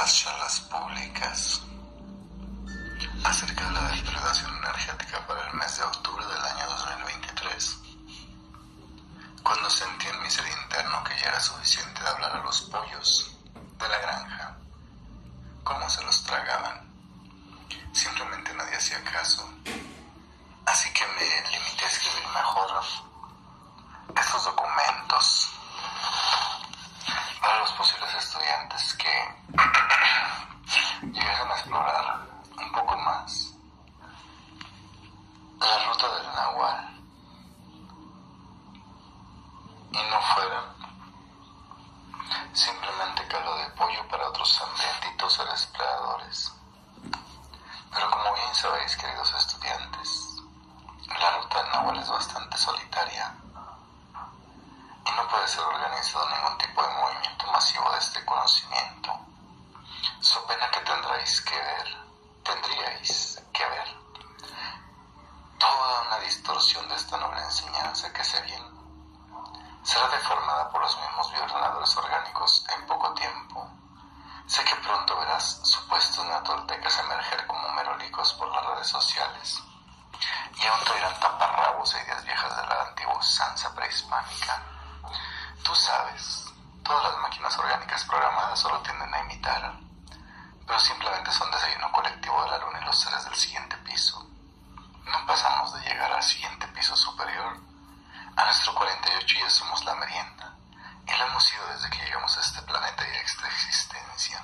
las charlas públicas acerca de la depredación energética para el mes de octubre del año 2023, cuando sentí en mi ser interno que ya era suficiente de hablar a los pollos de la granja, cómo se los tragaban. Simplemente nadie hacía caso, así que me limité a escribir mejor estos documentos para los posibles estudiantes que llegasen a explorar un poco más la ruta del Nahual y no fueran simplemente caldo de pollo para otros hambrientitos seres predadores. Pero como bien sabéis, queridos estudiantes, la ruta del Nahual es bastante solitaria y no puede ser organizado ningún tipo de movimiento masivo de este conocimiento, so pena que tendríais que ver toda una distorsión de esta noble enseñanza que, sé bien, será deformada por los mismos violadores orgánicos en poco tiempo. Sé que pronto verás supuestos neotoltecas emerger como merolicos por las redes sociales y aún te dirán taparrabos e ideas viejas de la antigua usanza prehispánica. Tú sabes, todas las máquinas orgánicas programadas solo tienden a imitar, pero simplemente son desayuno colectivo de la luna y los seres del siguiente piso. No pasamos de llegar al siguiente piso superior. A nuestro 48 ya somos la merienda, y lo hemos sido desde que llegamos a este planeta y a esta existencia.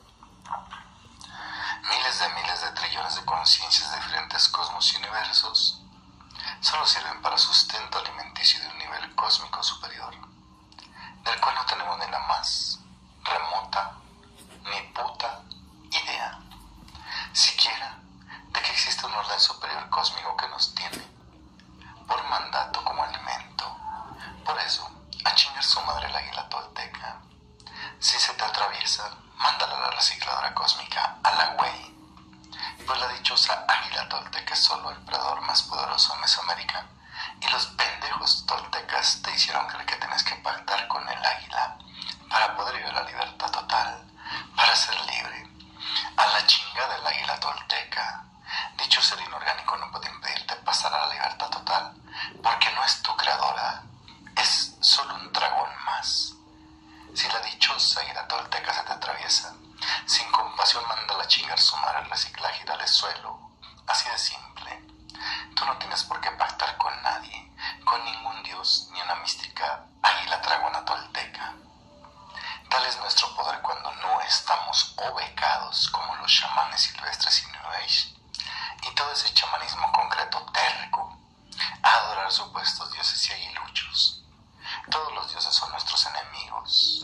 Miles de trillones de conciencias de diferentes cosmos y universos solo sirven para sustento alimenticio de un nivel cósmico superior, del cual no tenemos ni la más remota ni puta idea, siquiera de que existe un orden superior cósmico que nos tiene por mandato como alimento. Por eso, a chingar su madre el águila tolteca. Si se te atraviesa, mándala a la recicladora cósmica, a la güey. Pues la dichosa águila tolteca es solo el predador más poderoso de Mesoamérica, y los pendejos toltecas te hicieron creer que tienes que pactar con el águila para poder vivir la libertad total, para ser libre. A la chingada el águila tolteca. Dicho ser inorgánico no puede impedirte pasar a la libertad total, porque no es tu creadora, es solo un dragón más. Si la dichosa águila tolteca se te atraviesa, sin compasión mándala a chingar su madre al reciclaje y dale suelo. Así de simple. Tú no tienes por qué pactar con nadie, con ningún dios, ni una mística águila dragona tolteca. Tal es nuestro poder cuando no estamos obecados como los chamanes silvestres y New Age, y todo ese chamanismo concreto terco, a adorar supuestos dioses y aguiluchos. Todos los dioses son nuestros enemigos.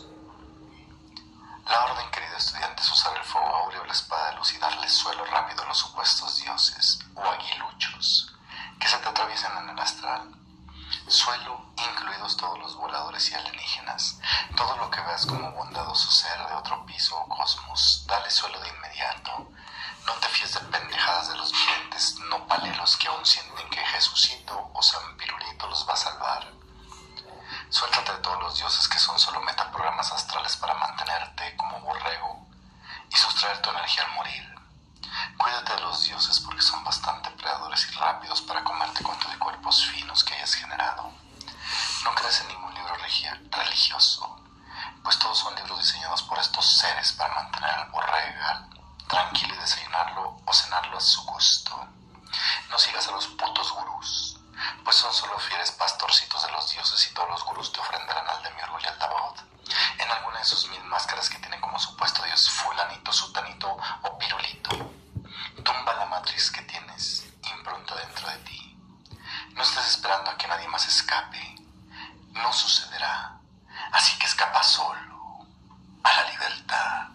La orden, querido estudiante, es usar el fuego áureo o la espada de luz y darle suelo rápido a los supuestos dioses o aguiluchos que se te atraviesen en el astral. Suelo, incluidos todos los voladores y alienígenas. Todo lo que veas como bondadoso ser de otro piso o cosmos, dale suelo de inmediato. No te fíes de pendejadas de los videntes nopaleros que aún sienten que Jesucito o San Pirulito los va a salvar. Suéltate de todos los dioses que son solo metaprogramas astrales para mantenerte como borrego y sustraer tu energía al morir. Cuídate de los dioses porque son bastante predadores y rápidos para comerte con tus cuerpos finos que hayas generado. No creas en ningún libro religioso, pues todos son libros diseñados por estos seres para mantener al borrega tranquilo y desayunarlo o cenarlo a su gusto. No sigas a los putos gurús, pues son solo fieles pastorcitos de los dioses y todos los gurús te ofrendarán al demiurgo y al tabot en alguna de sus mil máscaras que tienen como supuesto dios fulanito, sutanito o pirulito. Tumba la matriz que tienes impronta dentro de ti. No estés esperando a que nadie más escape. No sucederá. Así que escapa solo a la libertad.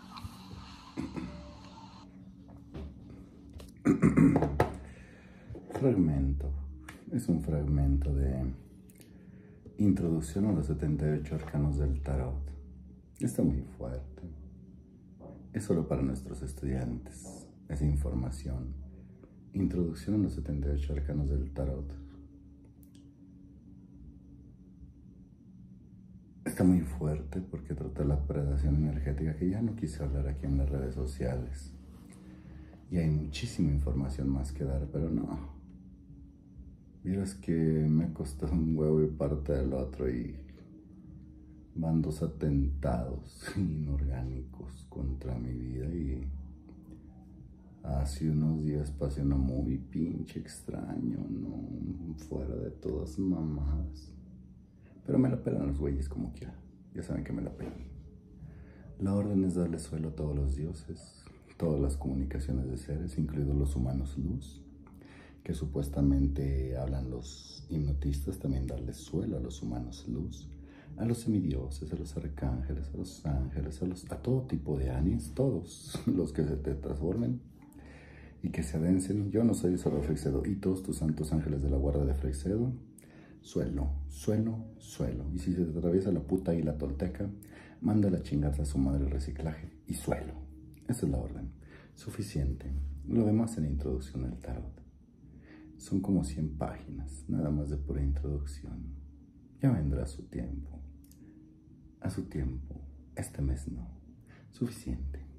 Fragmento. Es un fragmento de Introducción a los 78 arcanos del tarot. Está muy fuerte. Es solo para nuestros estudiantes. Esa información. Introducción a los 78 arcanos del tarot. Está muy fuerte porque trata la predación energética, que ya no quise hablar aquí en las redes sociales. Y hay muchísima información más que dar, pero no. Vieras que me ha costado un huevo y parte del otro, y van 2 atentados inorgánicos contra mi vida, y hace unos días pasé uno muy pinche extraño, no, fuera de todas mamadas. Pero me la pelan los güeyes como quiera, ya saben que me la pelan. La orden es darle suelo a todos los dioses, todas las comunicaciones de seres, incluidos los humanos luz, que supuestamente hablan los hipnotistas, también darles suelo a los humanos luz, a los semidioses, a los arcángeles, a los ángeles, a todo tipo de aliens, todos los que se te transformen y que se adencen. Yo no soy solo Freixedo, y todos tus santos ángeles de la guarda de Freixedo, suelo, suelo, suelo. Y si se te atraviesa la puta y la tolteca, mándale a chingarse a su madre el reciclaje y suelo. Esa es la orden. Suficiente. Lo demás en la introducción al tarot. Son como 100 páginas, nada más de pura introducción. Ya vendrá su tiempo. A su tiempo. Este mes no. Suficiente.